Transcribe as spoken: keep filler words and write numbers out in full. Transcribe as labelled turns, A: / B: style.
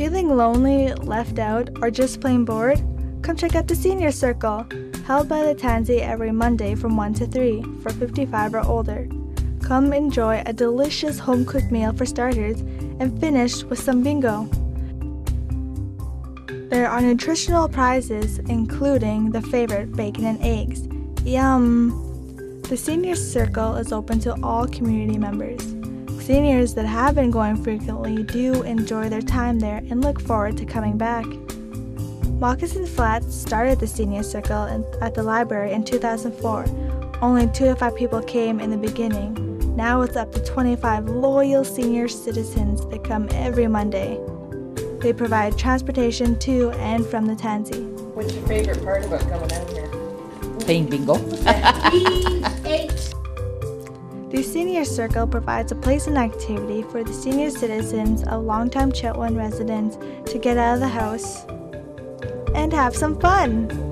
A: Feeling lonely, left out, or just plain bored? Come check out the Senior Circle, held by the Tansy every Monday from one to three for fifty-five or older. Come enjoy a delicious home-cooked meal for starters and finish with some bingo. There are nutritional prizes, including the favorite bacon and eggs. Yum! The Senior Circle is open to all community members. Seniors that have been going frequently do enjoy their time there and look forward to coming back. Moccasin Flats started the Senior Circle in, at the library in two thousand four. Only two to five people came in the beginning. Now it's up to twenty-five loyal senior citizens that come every Monday. They provide transportation to and from the Tansy.
B: What's your favorite part about coming out here?
C: Playing bingo.
A: The Senior Circle provides a place and activity for the senior citizens of longtime Chetwynd residents to get out of the house and have some fun.